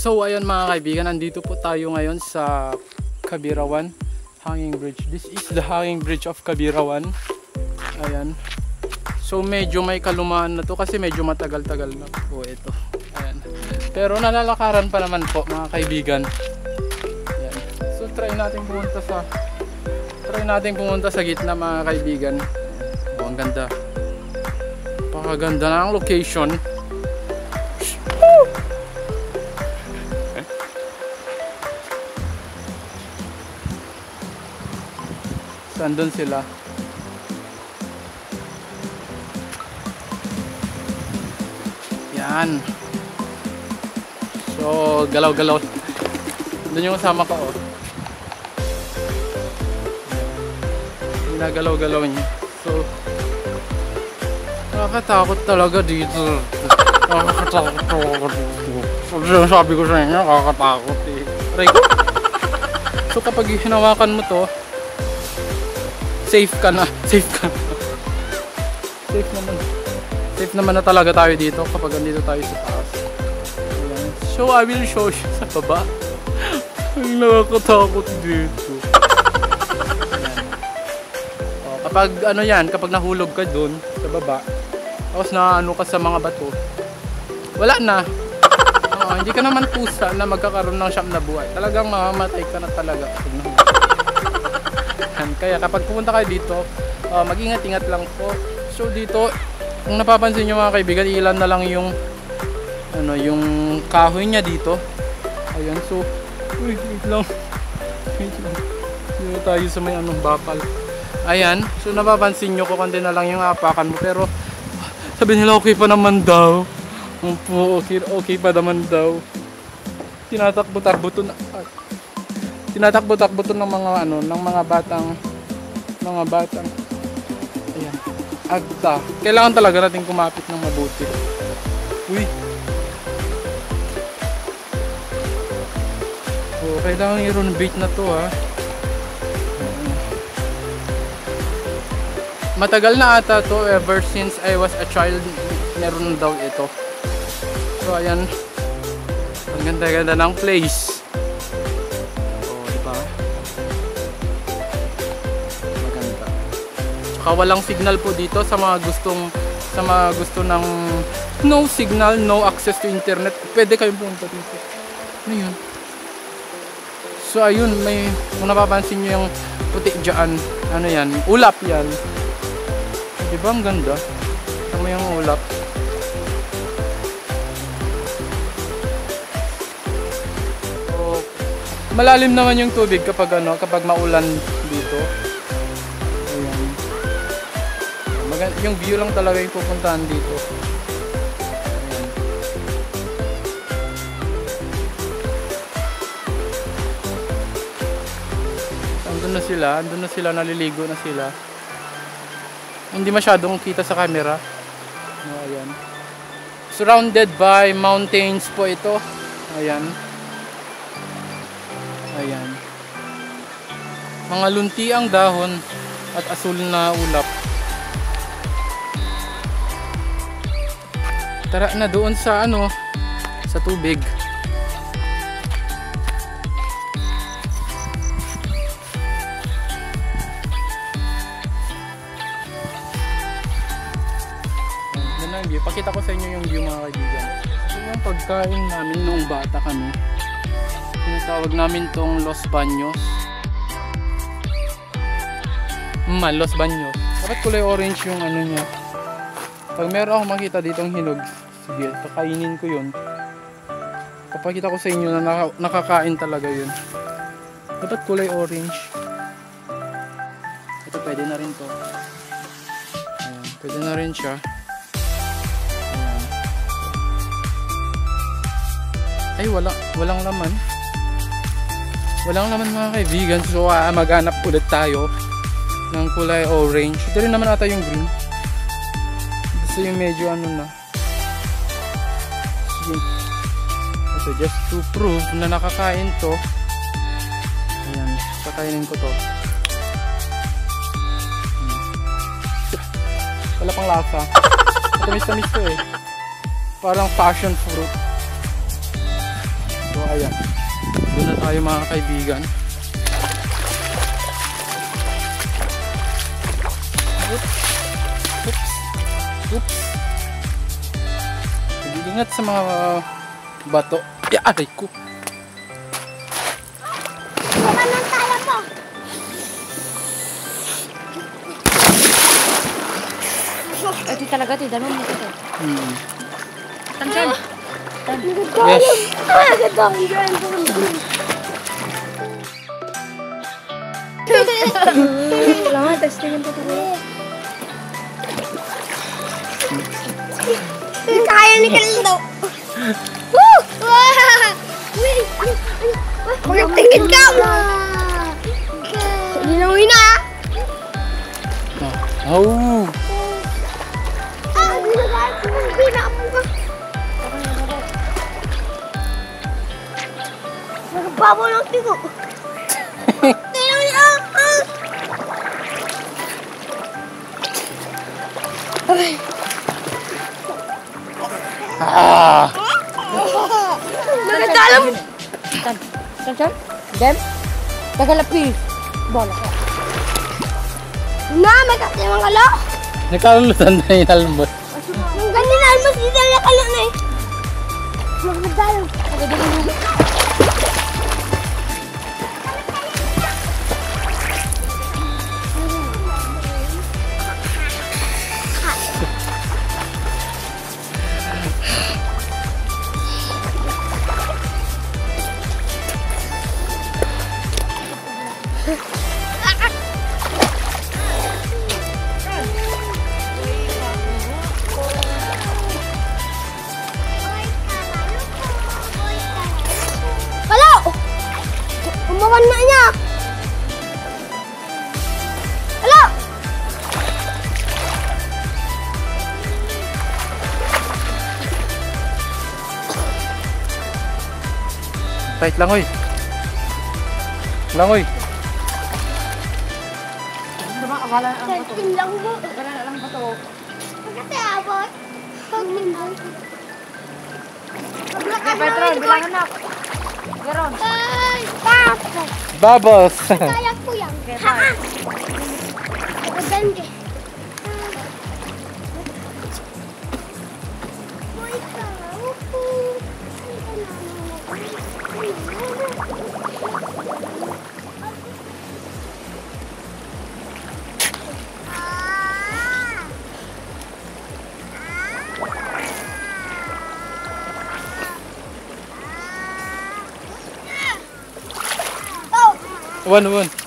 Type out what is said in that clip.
So ayun mga kaibigan, nandito po tayo ngayon sa Cabiraoan Hanging Bridge. This is the Hanging Bridge of Cabiraoan. Ayan. So medyo may kalumaan na to kasi medyo matagal-tagal na po ito. Ayan. Pero nalalakaran pa naman po mga kaibigan. Ayan. So try natin pumunta sa gitna mga kaibigan. Oh, ang ganda. Pakaganda na ang location. Andun sila. Yan. So, galaw-galaw. Doon yung kasama ko, oh. Ginagalaw-galaw niya. So, nakakatakot talaga dito. Nakakatakot talaga dito. So, sabi ko sa inyo, nakakatakot eh. Aray ko. So, kapag hinawakan mo to, safe ka na. Safe naman na talaga tayo dito kapag andito tayo sa taas. Ayan. So I will show you sa baba. Ang nakakatakot dito. O, kapag ano yan, kapag nahulog ka dun sa baba, tapos na ano ka sa mga bato, wala na. Hindi ka naman pusa na magkakaroon ng siyam na buhay. Talagang mamamatay ka na talaga. Kaya kapag pupunta kayo dito, mag-ingat-ingat lang po. So dito, kung napapansin nyo mga kaibigan, ilan na lang yung yung kahoy niya dito. Ayan, so wait lang. Dito tayo sa may bakal. Ayan, so napapansin nyo ko konti na lang yung apakan mo, pero sabi nila okay pa naman daw. Okay pa naman daw. Tinatakbo-takbo to ng mga batang ayan, agta. Kailangan talaga natin kumapit ng mabuti. Uy, so kailangan i-renovate na to, ha. Matagal na ata to, ever since I was a child meron daw ito. So ayan, ang ganda-ganda ng place. Walang signal po dito sa mga gusto ng no signal, no access to internet. Pwede kayong pumunta dito. Ano yun? So ayun, kung napapansin nyo yung puti dyan, ano yan? Ulap yan. Diba ang ganda? Tama yung ulap. So, malalim naman yung tubig kapag maulan dito. Yung view lang talaga yung pupuntahan dito. Ayan. Andun na sila, naliligo na sila. Hindi masyadong kita sa camera. Ayan. Surrounded by mountains po ito. Ayan. Ayan. Mga lunti ang dahon at asul na ulap. Tara na doon sa sa tubig. Yan ang view. Pakita ko sa inyo yung view mga kaibigan. Ito yung pagkain namin noong bata kami. Tinatawag namin tong Los Baños. Los Baños. Dapat kulay orange yung niya. Pag meron akong makita ditong hinog, sige, kakainin ko yun. Papakita ko sa inyo na nakakain talaga yun. Dapat kulay orange. Ito pwede na rin to. Ayan, pwede na rin siya. Ayan. Ay, walang laman. Walang laman mga kaibigan. So maghanap ulit tayo ng kulay orange. Ito rin naman ata yung green. So yung medyo na. So just to prove na nakakain to. Ayan, kakainin ko to. Wala pang lasa. Matamis-tamis to eh. Parang passion fruit. So Ayan. Doon na tayo mga kaibigan. Oops. Oops. Oops. Ingat sa mga bato. Aray ko. Baka nang tala mo. Ito talaga, ito. Danon mo ito. Tansan. Yes. Kailangan, testingin po ito. Kaya ni Kaldo. Woo! Magtingin ka mo. Ginawin na. Oh. Nagbabaw ng tigo. Tingnan niya. Ay. Nagdalam. Tansan. Dem. Tagalapi. Bola ka. Na, may katimang kalo. Nakalulutan na yung almot. Ganyan na almos dito na kalo na eh. Magdalam. Umawan na niya. Hello. Tight lang oy. Langoy. Akala na lang bato. Lang mo. Akala na lang bato. Kasi abot. Petron, bilangan na. Garon. Ay, papa. Bubbles. Kaya ko yan. Ha? Maganda. One.